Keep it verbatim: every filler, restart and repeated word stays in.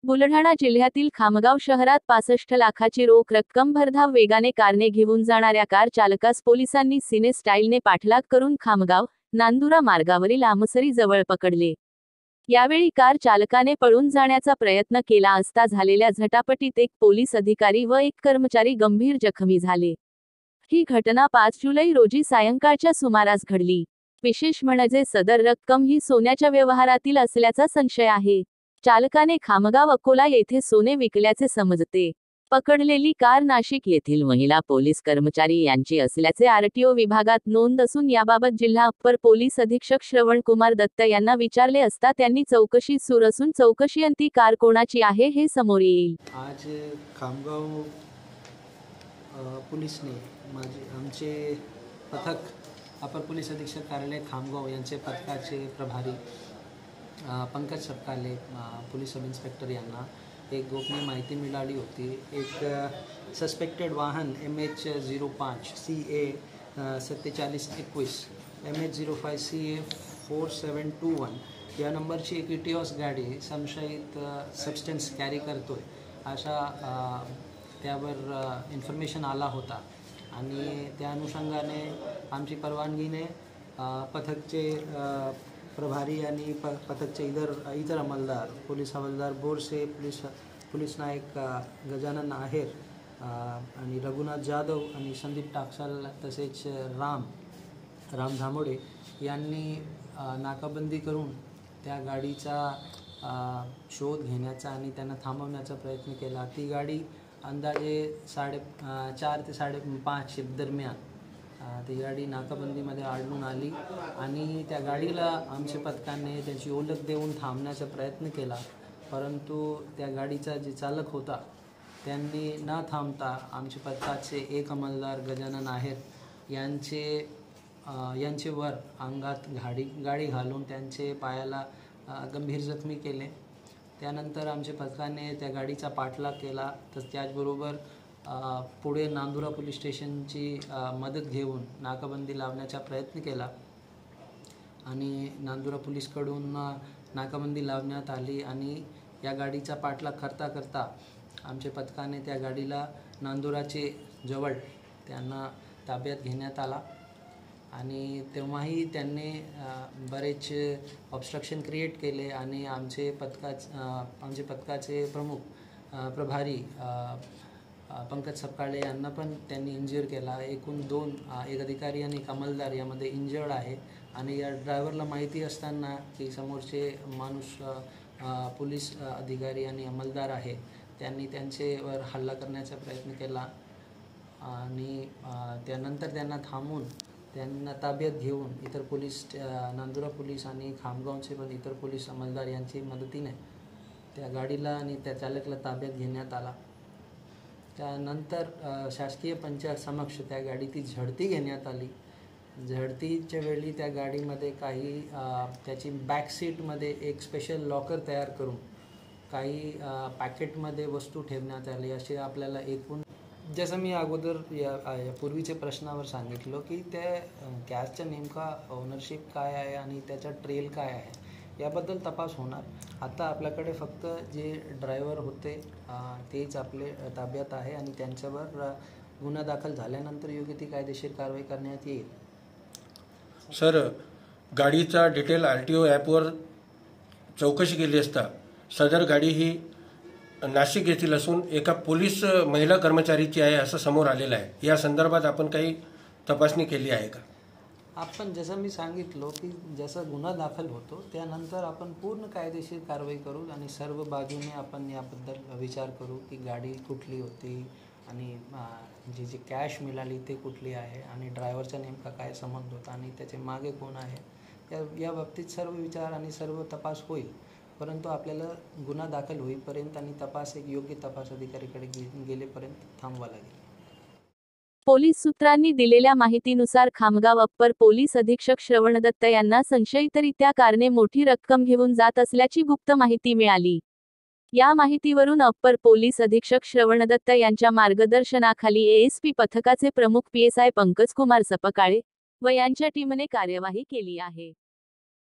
बुलढाणा जिल्ह्यातील खामगाव शहरात पासष्ट लाखाची रोख रक्कम भरधाव वेगाने कारने घेऊन जाणाऱ्या कार चालकास पोलिसांनी सिने स्टाईलने पाठलाग करून खामगाव नांदुरा मार्गावरील आमसरी जवळ पकडले। यावेळी कार चालकाने पळून जाण्याचा प्रयत्न केला असता झालेल्या झटापटीत एक पोलीस अधिकारी व एक कर्मचारी गंभीर जखमी झाले। ही घटना पाच जुलै रोजी सायंकाळच्या सुमारास घडली। विशेष म्हणजे सदर रक्कम ही सोन्याच्या व्यवहारातील असल्याचा संशय आहे। चालकाने खामगाव अकोला येथे सोने विकल्याचे समजते। पकडलेली कार नाशिक येथील महिला पोलीस कर्मचारी यांची असल्याचे आरटीओ विभागात नोंद असून याबाबत जिल्हा अप्पर पोलीस अधीक्षक श्रवणकुमार दत्त यांना विचारले असता त्यांनी चौकशी सुरू असून चौकशीअंती कार कोणाची आहे हे समोर येईल। आज खामगाव पोलीसने माझे आमचे पथक अपर पोलीस अधीक्षक कार्यालय खामगाव यांचे पथकाचे प्रभारी Pankaj Sapkale police sub inspector यांना एक गोपनीय माहिती मिळाली होती। एक सस्पेक्टेड वाहन एम एच झिरो पाच सी ए सत्तेचाळीस एकवीस M H zero five C A four seven two one या नंबरची एक इटिओस गाडी संशयित सबस्टन्स कॅरी करतोय अशा त्यावर इन्फॉर्मेशन आला होता आणि त्या अनुषंगाने आमची परवानगीने पथकचे प्रभारी आणि प पथकचे इतर इतर अंमलदार पोलीस हवालदार बोरसे पोलीस पोलीस नायक गजानन आहेर आणि रघुनाथ जाधव आणि संदीप टाकसाल तसेच राम राम धामोडे यांनी नाकाबंदी करून त्या गाडीचा शोध घेण्याचा आणि त्यांना थांबवण्याचा प्रयत्न केला। ती गाडी अंदाजे साडे चार ते साडेपाच दरम्यान ती गाडी नाकाबंदीमध्ये आढळून आली आणि त्या गाडीला आमच्या पथकाने त्याची ओळख देऊन थांबण्याचा प्रयत्न केला, परंतु त्या गाडीचा जे चालक होता त्यांनी न थांबता आमच्या पथकाचे एक अंमलदार गजानन आहेर यांचे यांचे वर अंगात गाडी गाडी घालून त्यांचे पायाला गंभीर जखमी केले। त्यानंतर आमच्या पथकाने त्या गाडीचा पाठलाग केला, तर त्याचबरोबर पुढे नांदुरा पोलीस स्टेशनची मदत घेऊन नाकाबंदी लावण्याचा प्रयत्न केला आणि नांदुरा पोलीसकडून नाकाबंदी लावण्यात आली आणि या गाडीचा पाठलाग करता करता आमच्या पथकाने त्या गाडीला नांदुराचे जवळ त्यांना ताब्यात घेण्यात आला आणि तेव्हाही त्यांनी बरेच ऑब्स्ट्रक्शन क्रिएट केले आणि आमचे पथकाच आमचे पथकाचे प्रमुख प्रभारी पंकज सपकाळे यांना पण त्यांनी इंजर केला। एकूण दोन एक अधिकारी आणि एक अंमलदार यामध्ये इंजर्ड आहे आणि या ड्रायव्हरला माहिती असताना की समोरचे माणूस पोलीस अधिकारी आणि अंमलदार आहे त्यांनी त्यांच्यावर हल्ला करण्याचा प्रयत्न केला आणि त्यानंतर त्यांना थांबून त्यांना ताब्यात घेऊन इतर पोलीस नांदुरा पोलीस आणि खामगावचे पण इतर पोलीस अंमलदार यांची मदतीने त्या गाडीला आणि त्या चालकाला ताब्यात घेण्यात आला। त्यानंतर शासकीय पंचायत समक्ष त्या गाडीची झडती घेण्यात आली। झडतीच्या वेळी त्या गाडीमध्ये काही त्याची बॅक सीटमध्ये एक स्पेशल लॉकर तयार करून काही पॅकेटमध्ये वस्तू ठेवण्यात आली असे आपल्याला एकूण जसं मी अगोदर या पूर्वीच्या प्रश्नावर सांगितलं की त्या गॅसचा नेमका ओनरशिप काय आहे आणि त्याचा ट्रेल काय आहे याबद्दल तपास होणार। आता आपल्याकडे फक्त जे ड्रायव्हर होते तेच आपले ताब्यात आहे आणि त्यांच्यावर गुन्हा दाखल झाल्यानंतर योग्य ती कायदेशीर कारवाई करण्यात येईल। सर, गाडीचा डिटेल आर टी ओ ॲपवर चौकशी केली असता सदर गाडी ही नाशिक येथील असून एका पोलीस महिला कर्मचारीची आहे असं समोर आलेलं आहे। या संदर्भात आपण काही तपासणी केली आहे का? आपण जसं मी सांगितलं की जसं गुन्हा दाखल होतो त्यानंतर आपण पूर्ण कायदेशीर कारवाई करू आणि सर्व बाजूने आपण याबद्दल विचार करू की गाडी कुठली होती आणि जी जी कॅश मिळाली ते कुठली आहे आणि ड्रायव्हरचा नेमका काय संबंध होता आणि त्याचे मागे कोण आहे या या बाबतीत सर्व विचार आणि सर्व तपास होईल, परंतु आपल्याला गुन्हा दाखल होईपर्यंत आणि तपास एक योग्य तपास अधिकारीकडे गेलेपर्यंत थांबवा लागेल। पोलीस सूत्रांनी दिलेल्या माहितीनुसार खामगाव अप्पर पोलीस अधीक्षक श्रवण दत्त यांना संशयितरित्या कारने मोठी रक्कम घेऊन जात असल्याची गुप्त माहिती मिळाली। या माहितीवरून अप्पर पोलीस अधीक्षक श्रवण दत्त यांच्या मार्गदर्शनाखाली एएसपी पथकाचे प्रमुख पीएसआय पंकज कुमार सपकाळे व यांच्या टीमने कार्यवाही केली आहे।